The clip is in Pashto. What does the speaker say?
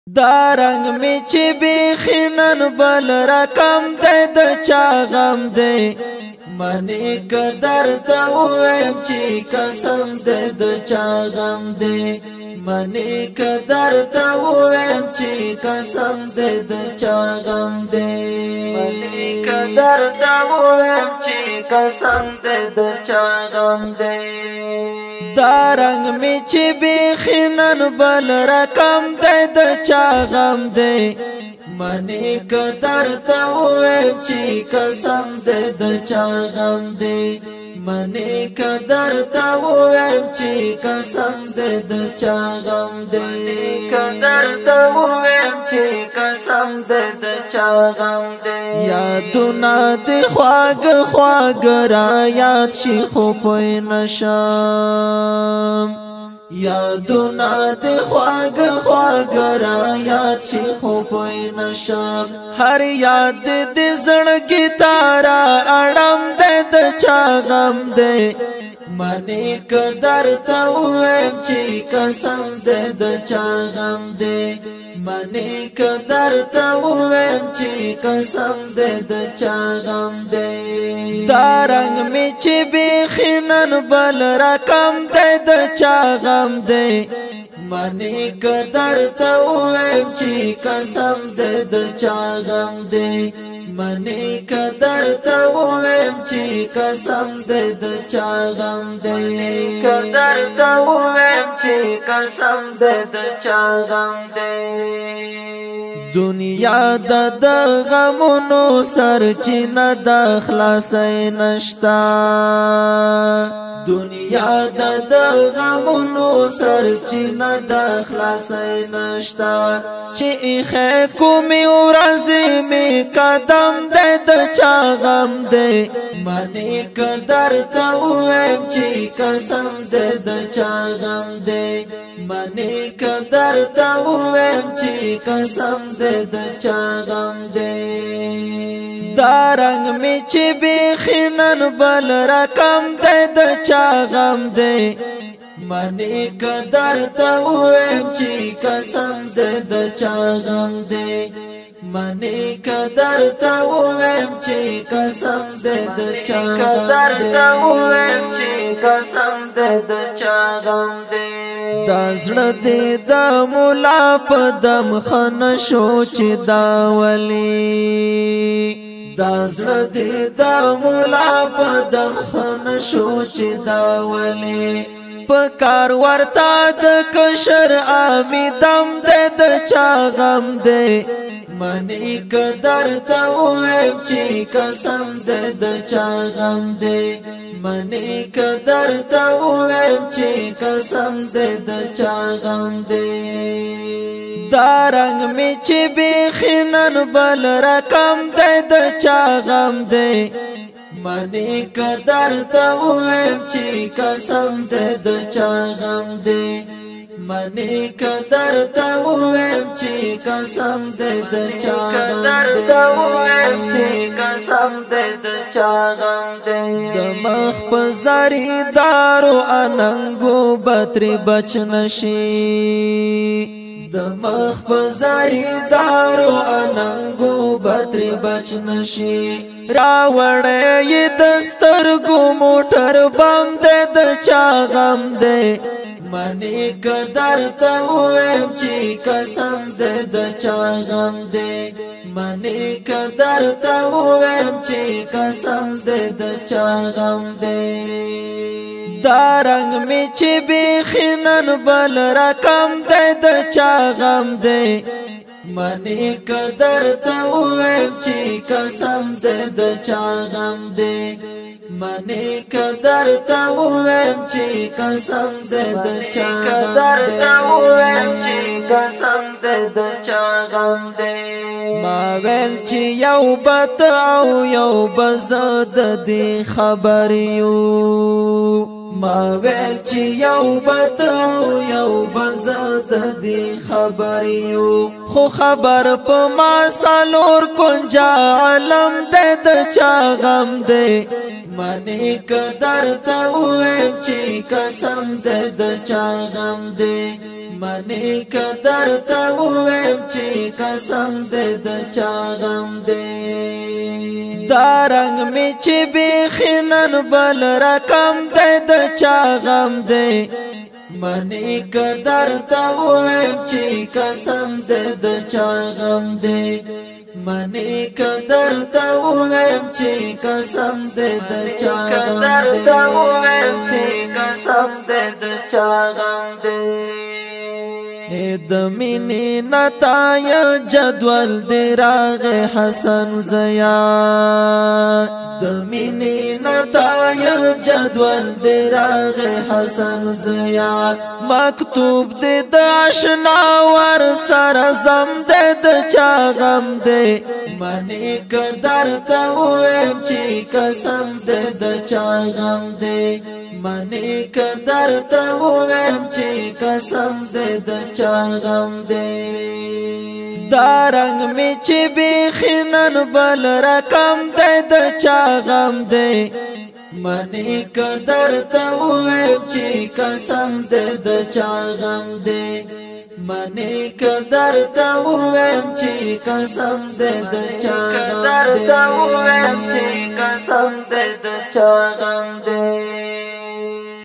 دا رنگ می چی بیخینن بل رقم دی د چا غم دی منی قدر تا ویم چی قسم دی د چا غم دی منی قدر تا ویم چی قسم دی د چا غم دی منی قدر تا ویم چی قسم دی د چا غم دی دا رنگ می چی بیخینن بل رقم دی د چا غم دی منی قدر تا ویم چی قسم دی د چا غم دی منی قدر تا ویم چی قسم دی د چا غم دی قدر تا ویم چی قسم دی د چا غم دی یادونا دی خواگ خواگ را یاد شی خو پوی نشم یادونا دی خواگ خواگ را یاد شی خو پوی نشم هر یاد دی زړګي تارا اړم دی د چا غم دی منی قدر تا ویم چی قسم دی د چا غم دی منی قدر تا ویم چی قسم دی د چا غم دی دا رنگ می چی بیخینن بل رقم دی د چا غم دی منی قدر تا ویم چی قسم دی د چا غم دی منی قدر تا ویم چی قسم دی د چا غم دی قدر تا ویم چی قسم دی د چا غم دی دنیا د غمونو سرچینه د خلاصۍ نشتا دنیا د غمونو سرچینه د خلاصۍ نشتا چې خې کومې ورځې می قدم دی د چا غم دی منی قدر تا ویم چی قسم دی د چا غم دی منی قدر تا ویم چی قسم دی د چا غم دی دا رنگ می چی بیخینن بل رقم دی د چا غم دی منی قدر تا ویم چی قسم دی د چا غم دی منی قدر تا ویم چی قسم دی د چا قدر تا ویم چی قسم دی د چا غم دی دا زړه دی د مولا په دم خن شو چې دا ولی دا زړه دی د مولا په دم خن شو چې دا ولی پکار ورتا د کشر امی دم دی د چا غم دی منی قدر تا ویم چی قسم دی د چا غم دی منی قدر تا ویم چی قسم دی د چا غم دی دا رنگ می چی بیخینن بل رقم دی د چا غم دی منی قدر تا ویم چی قسم دی د چا غم دی منی قدر تا ویم چی قسم دی د چا قدر تا ویم چی قسم دی د چا غم دی د مخ په زری دارو اننګو بتری بچ نشي د مخ په زری دارو اننګو بتری بچ نشي راوړې د سترګو موټر بم دی د چا غم دی منی قدر تا ویم چی قسم دی د چا غم دی منی قدر تا ویم چی قسم دی د چا غم دی دا رنگ می چی بیخینن بل رقم دی د چا غم دی منی قدر تا ویم چی قسم دی د چا غم دی منی قدر تا ویم چی قسم دی د چا قدر تا ویم چی قسم دی د چا غم دی ما ویل چی یو بت او یو بزد دی خبر یو ما ویل چی یو بت او یو بزد دی خبر یو خو خبر په ما سالور کنجا علم دی د چا غم دی منی قدر تا ویم چی قسم دی د چا غم دی منی قدر تا ویم چی قسم دے دا چاغم دے دارنگ می چی بیخینن بل رکم دے دا چاغم دے منی قدر تا ویم چی قسم دے دا چاغم دے منی قدر تا ویم چی قسم دے دا چاغم دے د مینې نتایا جدول دی راغ حسن زیا د مینې نتایا جدول دی راغ حسن زیا مکتوب دی د آشنا ور سره زم دی د چاغم دی منی قدر ته ویم چې قسم دی د چاغم دی منی قدر ته ویم چې قسم دی د چاغم دے دارنگ می چی بیخینن بل رکم دے د چاغم دے منی قدر تا ویم چی قسم دے د چاغم دے منی قدر تا ویم چی قسم دے د چاغم دے